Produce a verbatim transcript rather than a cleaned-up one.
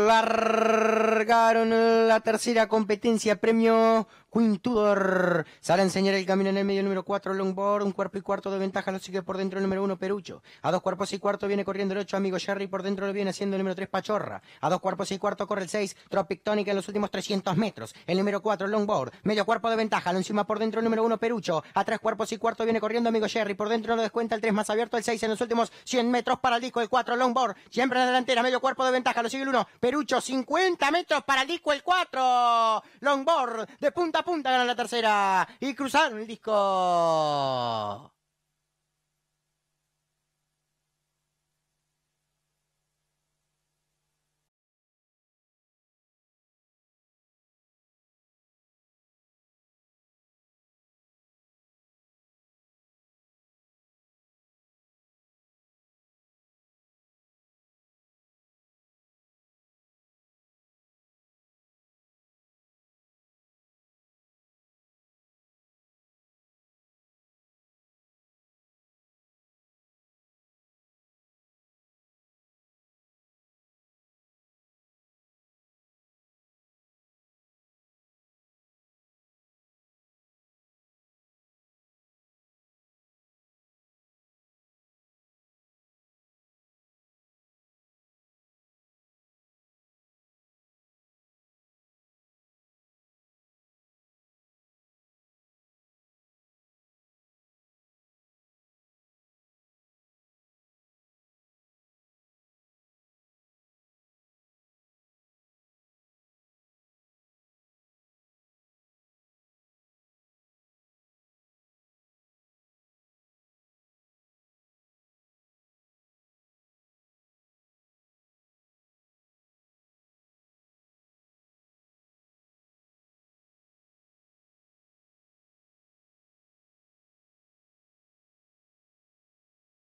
Largaron la tercera competencia, premio Queen Tudor. Sale a enseñar el camino en el medio número cuatro, Longboard. Un cuerpo y cuarto de ventaja lo sigue por dentro el número uno, Perucho. A dos cuerpos y cuarto viene corriendo el ocho, Amigo Jerry. Por dentro lo viene haciendo el número tres, Pachorra. A dos cuerpos y cuarto corre el seis, Tropic Tonic en los últimos trescientos metros. El número cuatro, Longboard. Medio cuerpo de ventaja, lo encima por dentro el número uno, Perucho. A tres cuerpos y cuarto viene corriendo Amigo Jerry. Por dentro lo descuenta el tres más abierto, el seis en los últimos cien metros para el disco, el cuatro, Longboard. Siempre en la delantera, medio cuerpo de ventaja, lo sigue el uno, Perucho. cincuenta metros para el disco, el cuatro, Longboard. De punta a punta gana la tercera y cruzaron el disco.